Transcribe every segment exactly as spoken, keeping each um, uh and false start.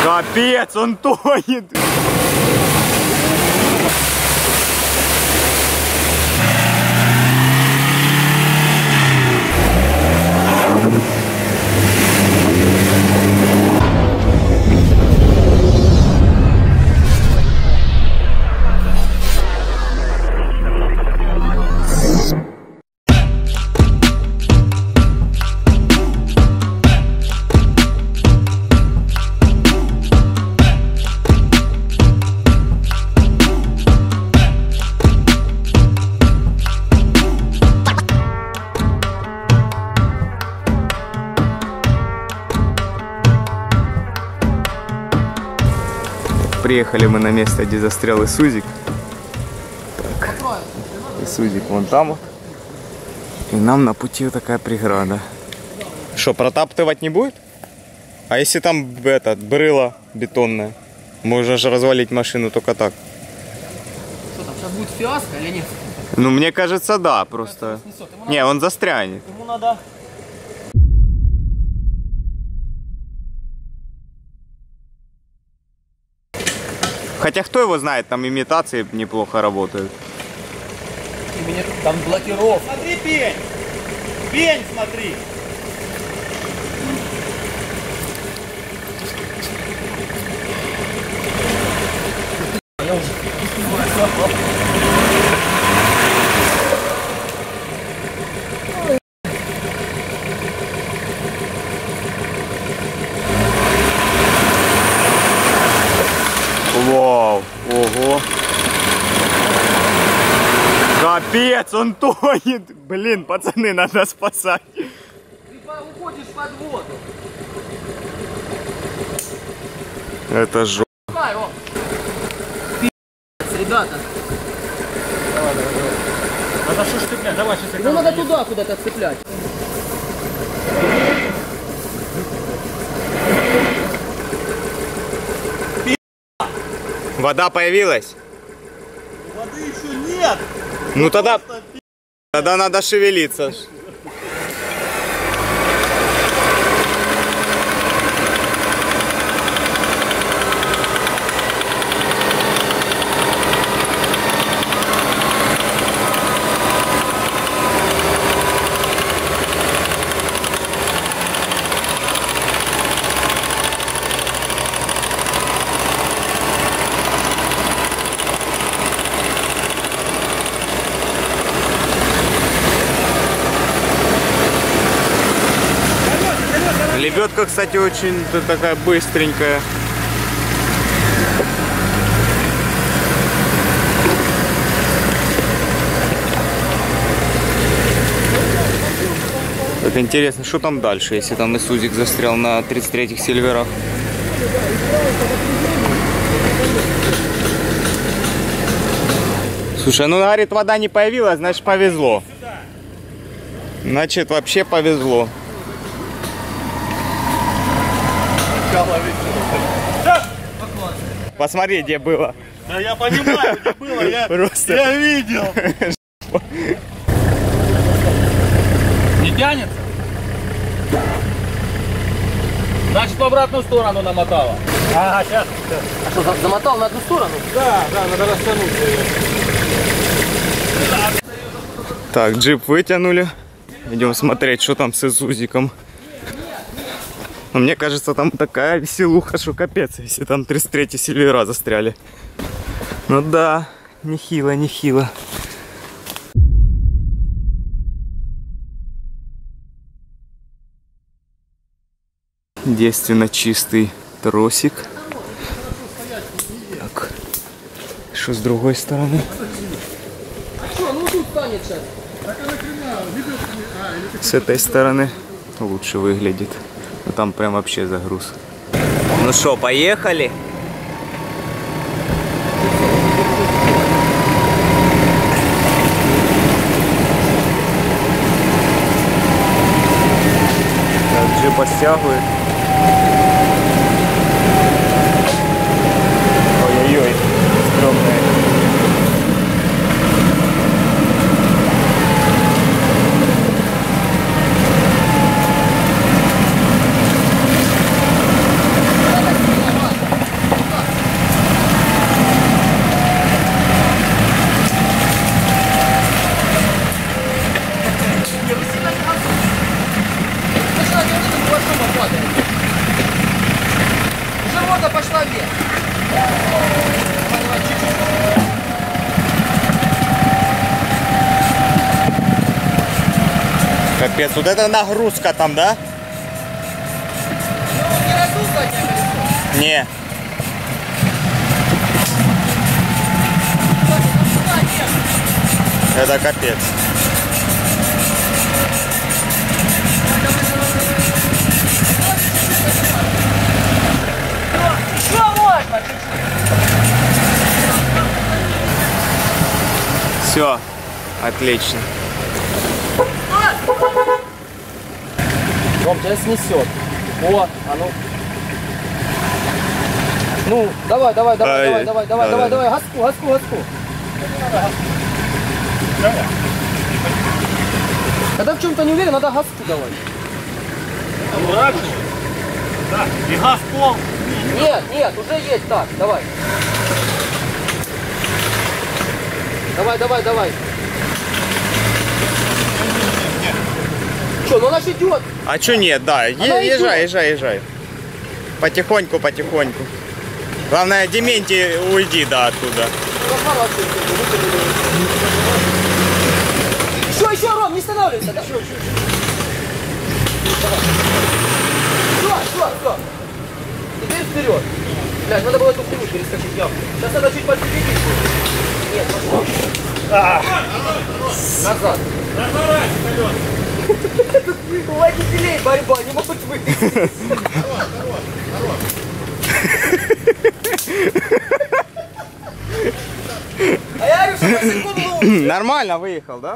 Капец, он тонет! Приехали мы на место, где застрял Исузик. Так, Исузик вон там вот. И нам на пути вот такая преграда. Что, протаптывать не будет? А если там этот, брыло бетонное? Можно же развалить машину только так. Что там, сейчас будет фиаско или нет? Ну, мне кажется, да, просто. Не, он застрянет. Ему надо... Хотя кто его знает, там имитации неплохо работают. Там блокировка. Смотри, пень! Пень, смотри! Я уже... Вау, ого. Капец, он тонет. Блин, пацаны, надо спасать. Ты уходишь под воду. Это жопа. Давай, о. Ребята. Давай, давай, давай. Надо что ж цеплять? Давай, сейчас я... Ну надо туда куда-то цеплять. Вода появилась? Воды еще нет! Ну тогда... Тогда надо шевелиться. Лебедка, кстати, очень такая быстренькая. Так интересно, что там дальше, если там Исузик застрял на тридцать третьих сильверах. Слушай, ну говорит, вода не появилась, значит повезло. Значит, вообще повезло. Посмотри, где было. Да я понимаю, где было, я, Просто... я видел. Не тянется? Значит, в обратную сторону намотала. Ага, сейчас, сейчас. А что, замотал на одну сторону? Да, да, надо растянуть ее. Так, джип вытянули. Идем смотреть, что там с Исузиком. Но мне кажется, там такая веселуха, что капец, если там тридцать третьи сильвера застряли. Ну да, нехило, нехило. Девственно чистый тросик. Так, что с другой стороны? Что, ну тут станет сейчас. С этой стороны лучше выглядит. А там прям вообще загруз. Ну что, поехали? Так, джип стягивает. Ой-ой-ой, стрёмная. вверх. Давай, давай, чуть-чуть. Капец, вот это нагрузка там, да? Ну, не раздул заднее колесо. Не. Это капец. Еще можно чуть-чуть. Все, отлично. Ром, тебя снесет. О, а ну. Ну, давай, давай, давай, Ай, давай, давай, давай, да, давай, да. давай, газку, газку, газку. Когда в чем-то не уверен, надо газку давать. Так, и газ пол. Нет, нет, уже есть так, давай. Давай, давай, давай. Что, ну она ж идет. А чё нет, да, е- Она идет. езжай, езжай, езжай. Потихоньку, потихоньку. Главное, Дементий, уйди, да, оттуда. Еще, еще, Ром, не останавливайся. Да? Все, все, все. Теперь вперед. Блядь, надо было эту хуйню перескочить ямку. Сейчас надо чуть подсветить. Нет, пошел. Назад. У водителей борьба, не могут выйти. А я говорю, что на секунду лучше. Нормально выехал, да?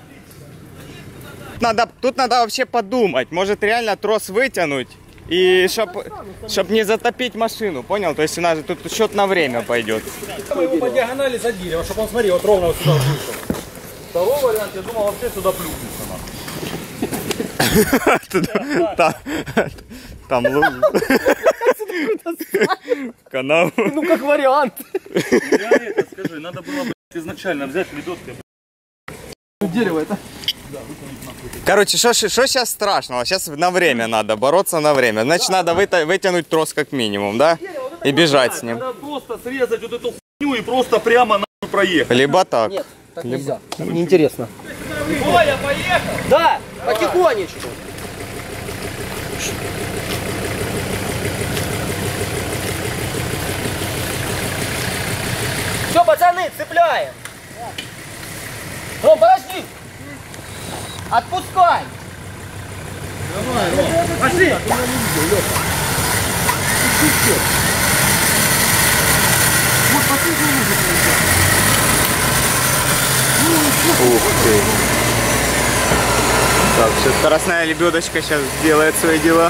Надо, тут надо вообще подумать, может реально трос вытянуть, и чтоб, чтоб не затопить машину, понял? То есть у нас же тут счет на время пойдет. Мы его по диагонали задели, чтобы он, смотри, вот ровно вот сюда вышел. Второй вариант, я думал, вообще сюда плюхнется. Там, там лужа. Канал. Ну как вариант. Я это скажи, надо было изначально взять ледовки. Дерево это. Короче, что сейчас страшного? Сейчас на время надо, бороться на время. Значит, надо выта- вытянуть трос как минимум, да? И бежать с ним. Надо просто срезать вот эту хуйню и просто прямо нахуй проехать. Либо так. Нет, так нельзя. Так неинтересно. Коля, поехал! Да, потихонечку. Все, пацаны, цепляем. Ром, подожди. Отпускай. Пошли! Ух ты. Так, сейчас скоростная лебедочка сейчас делает свои дела.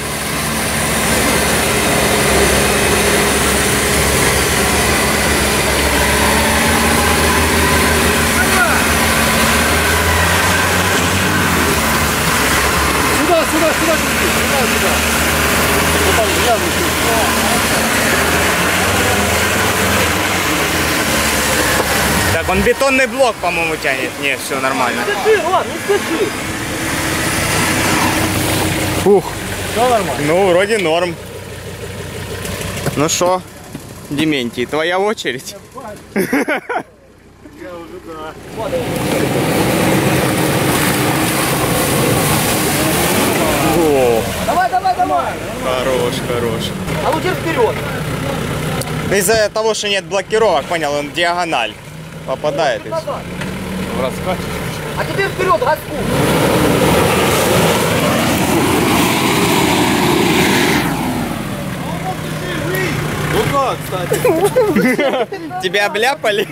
Сюда, сюда, сюда, сюда, сюда. Вот там гляну. Так, он бетонный блок, по-моему, тянет. Нет, все нормально. Не спеши, Ром, не спеши. Фух. Все нормально. Ну, вроде норм. Ну что, Дементий, твоя очередь. Я уже, да. О, Давай, давай, давай. хорош, хорош. А ну теперь вперед. Из-за того, что нет блокировок, понял, он в диагональ попадает. и всё. Назад. В раскат. А теперь вперед, газку. Ну как, кстати? Тебя обляпали?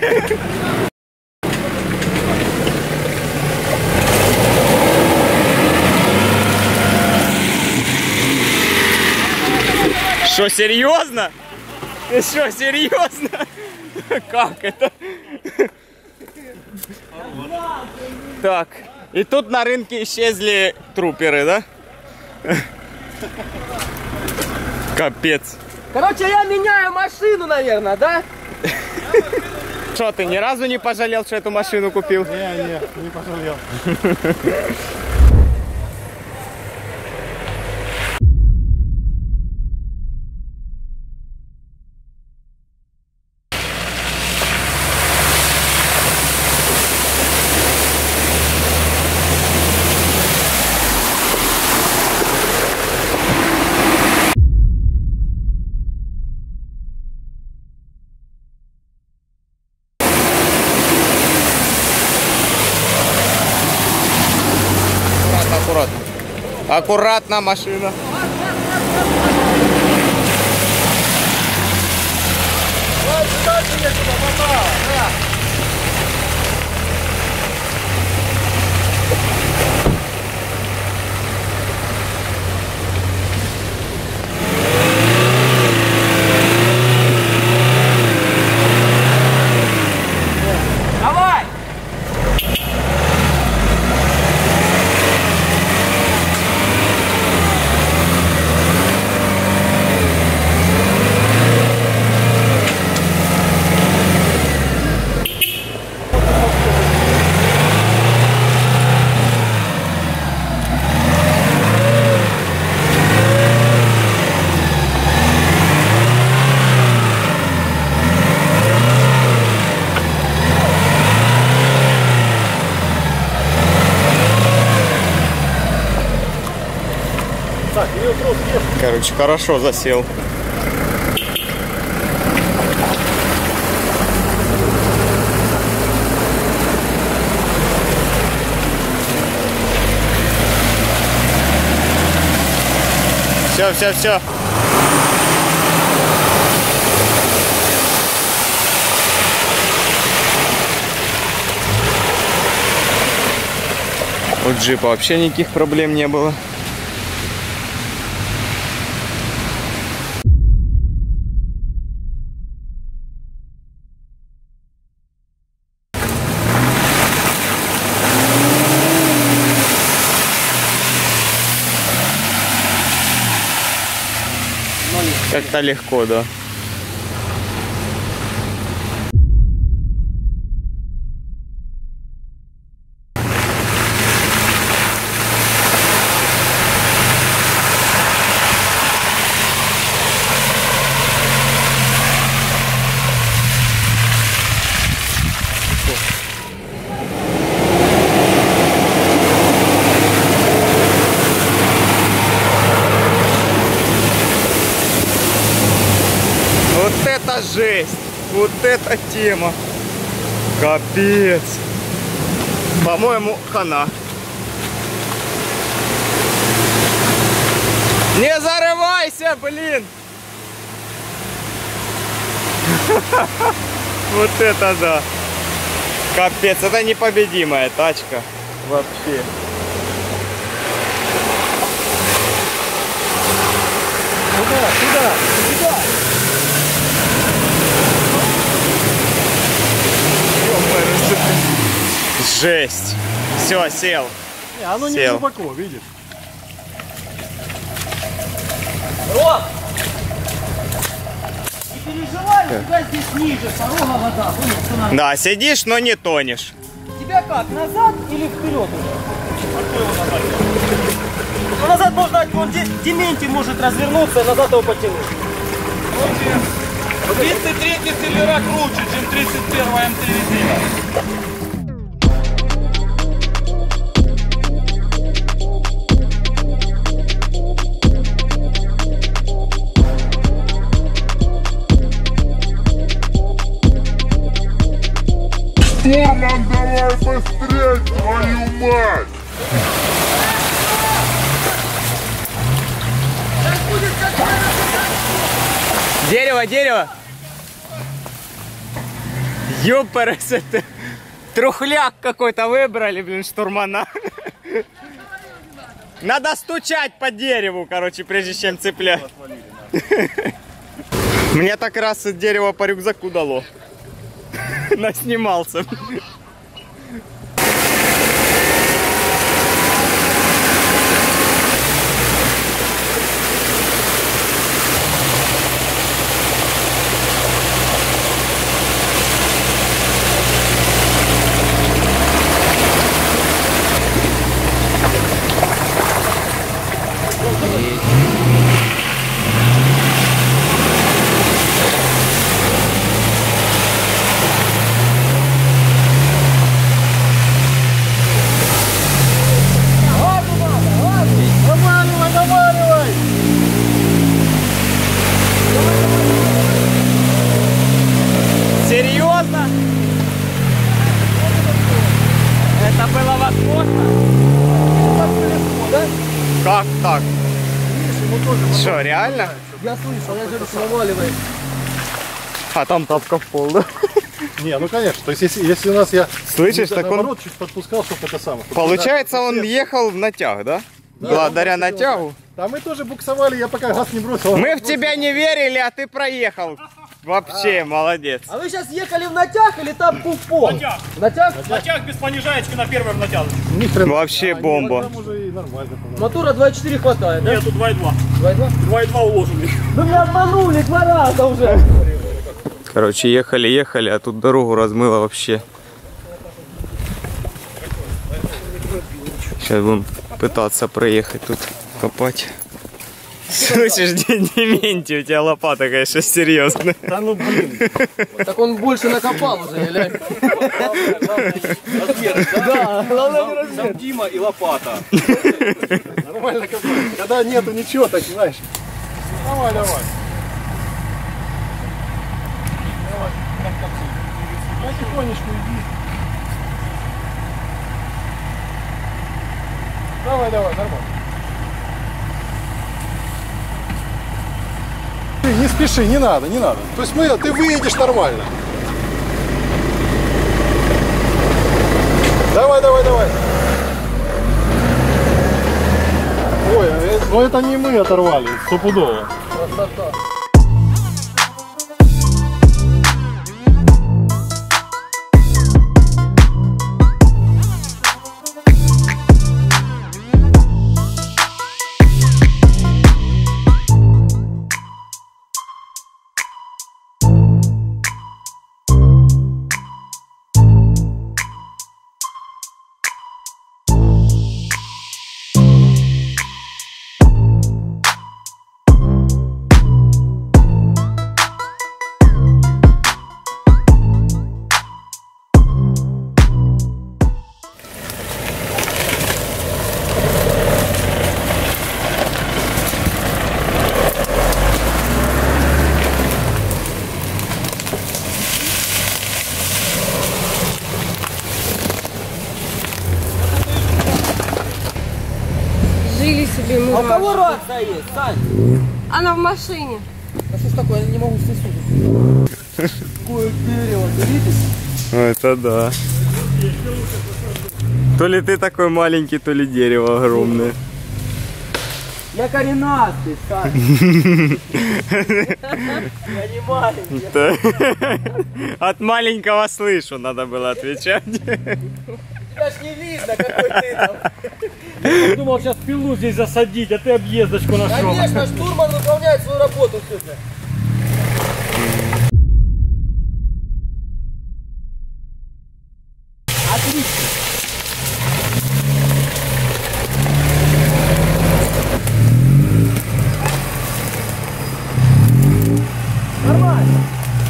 Что, серьезно? Ты что, серьезно? Как это? Так, и тут на рынке исчезли труперы, да? Капец. Короче, я меняю машину, наверное, да? Что, ты ни разу не пожалел, что эту машину купил? Не, не, не пожалел. Аккуратно, машина. Давай! Короче, хорошо засел. Все, все, все. У джипа вообще никаких проблем не было. Как-то легко, да. Вот это жесть! Вот эта тема! Капец! По-моему, хана. Не зарывайся, блин! Вот это да! Капец, это непобедимая тачка. Вообще. Туда, туда, туда. Жесть. Все, сел. Не, оно не Сел. глубоко, видишь? Ром! Не переживай, у тебя здесь ниже порога вода. Понял, что надо? Да, сидишь, но не тонешь. Тебя как, назад или вперед уже? Ну, назад можно, он Дементий может развернуться, назад его потянуть. тридцать третий Селлера круче, чем тридцать первая эм три резина. Фурман, давай быстрее, твою мать! Дерево, дерево! Ёпарас, это трухляк какой-то выбрали, блин, штурмана. Надо стучать по дереву, короче, прежде чем цеплять. Мне так раз дерево по рюкзаку дало. Наснимался. Что, реально? Я слышал, я же наваливает. А там тапка в пол, да? Не, ну конечно. То есть если, если у нас я Слышишь, так он... наоборот чуть подпускал, чтобы это самое. Получается, он ехал в натяг, да? Благодаря натягу. А мы тоже буксовали, я пока газ не бросил. Мы в тебя не верили, а ты проехал. Вообще, молодец. А вы сейчас ехали в натяг или там был пол? Натяг. Натяг? Натяг без понижаечки на первом натягу. Ни хрена. Вообще бомба. Там уже и нормально. по-моему. Мотора два и четыре хватает, да? Нету два и два. два и два? два и два уложенный. Вы меня обманули два раза уже. Короче, ехали, ехали, а тут дорогу размыло вообще. Сейчас будем пытаться проехать тут, копать. Слышишь, Дементий, у тебя лопата, конечно, серьезная. Да ну блин. Так он больше накопал уже, или? Размер, да? Да, главное размер. Там Дима и лопата. Нормально копать. Когда нету ничего, так знаешь. Давай, давай. Потихонечку иди. Давай, давай, нормально. Не спеши, не надо, не надо. То есть мы, ты выедешь нормально. Давай, давай, давай. Ой, э, ну это не мы оторвали, стопудово. Красота. Жили себе мы. А у кого рация есть, Сань? Она в машине. А что ж такое, я не могу сосудить. Какое дерево, ты видишь? Это да. То ли ты такой маленький, то ли дерево огромное. Я коренастый, Сань. Я не маленький. От маленького слышу, надо было отвечать. Тебя ж не видно, какой ты там. Я думал сейчас пилу здесь засадить, а ты объездочку нашел. Конечно, штурман выполняет свою работу сегодня. Отлично. Нормально.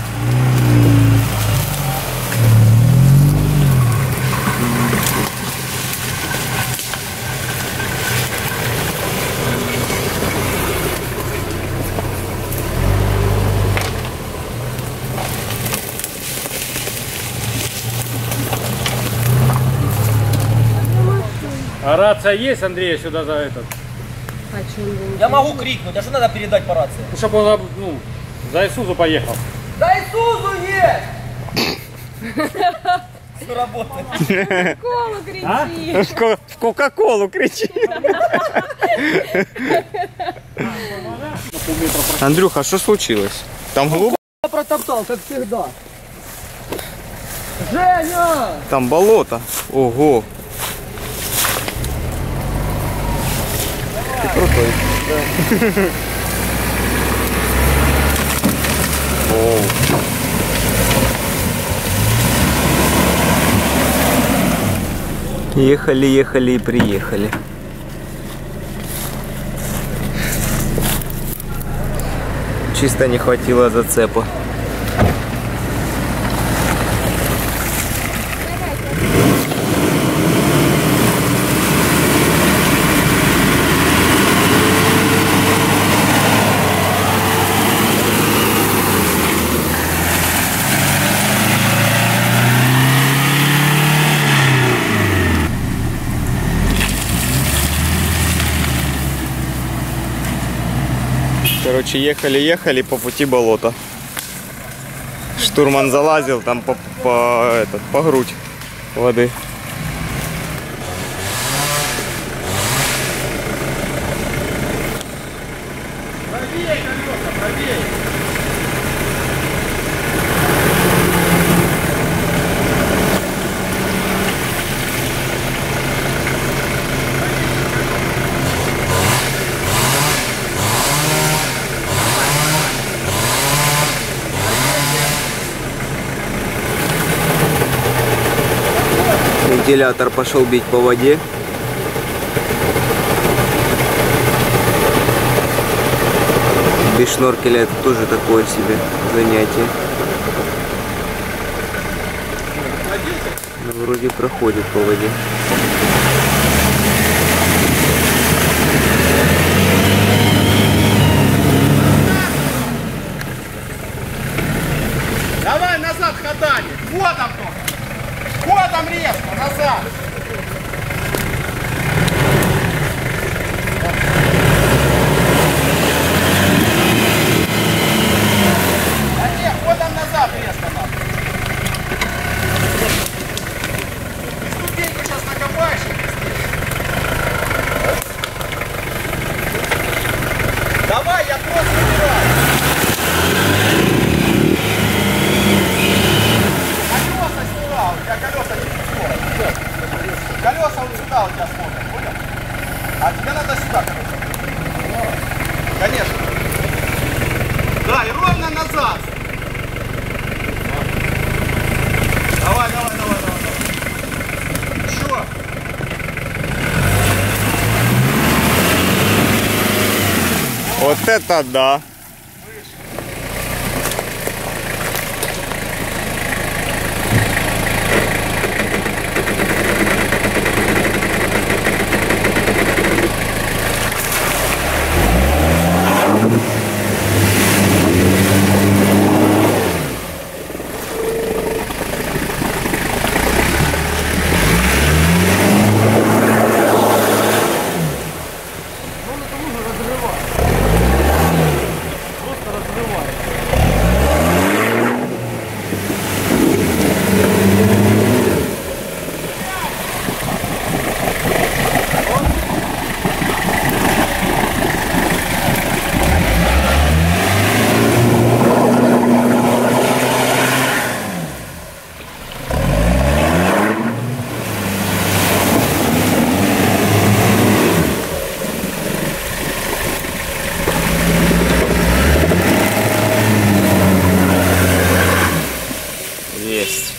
А рация есть, Андрей, сюда за этот? А чем вы? Я могу крикнуть, а что надо передать по рации? Ну, чтобы он ну, за Исузу поехал. Да Исузу есть! Все работает. Кола кричи. В ко- в Кока-Колу кричи. Андрюха, что случилось? Там глубоко? Я протоптал, как всегда. Женя! Там болото. Ого. Ты крутой. Оу. Ехали, ехали и приехали. Чисто не хватило зацепа. Короче, ехали-ехали, по пути болото. Штурман залазил, там по, по, этот, по грудь воды. Правее, колеса, правее. Вентилятор пошел бить по воде. Без шноркеля это тоже такое себе занятие. Но вроде проходит по воде. Давай назад ходами. Вот он только. Ходом резко, назад. А нет, ходом назад резко надо. Ступеньку сейчас накопаешь. Давай, я просто убираю. Колеса сюда, у тебя колеса не сюда. Колеса вот сюда у тебя смотрят, понял? А тебе надо сюда колеса. Конечно. Да, и ровно назад. Давай, давай, давай, давай. Еще. Вот это да! Есть.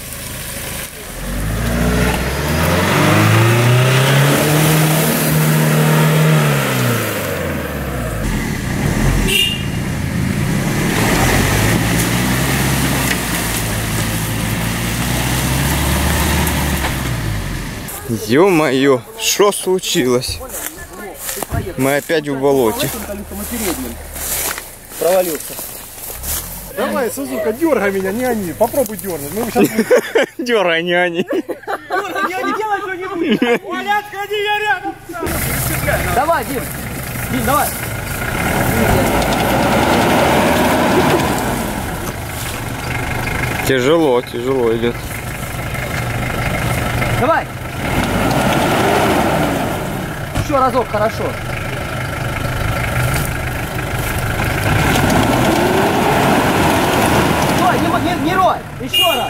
Ё-моё, что случилось? Мы опять в болоте. Провалился. Давай, Сузука, дергай меня, не они. Попробуй дернуть. Мы сейчас будем... Дёрай, не они. Я не делаю что-нибудь. Оля, отходи, я рядом. Давай, Дим. Дим, давай. Тяжело, тяжело идет. Давай. Еще разок, хорошо. Стой, не, не, не рой. Еще раз.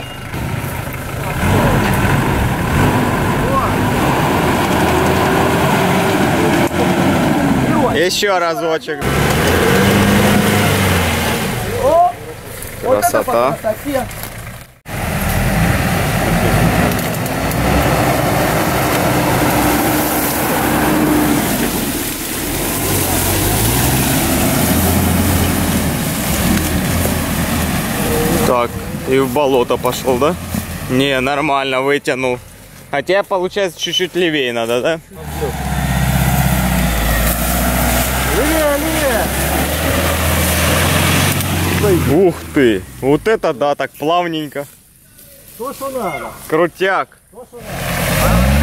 Еще разочек. О, Красота. Вот это по красоте. Так, и в болото пошел, да? Не, нормально, вытянул. Хотя, получается, чуть-чуть левее надо, да? Ух ты! Вот это да, так плавненько. То, что надо. Крутяк. То, что надо.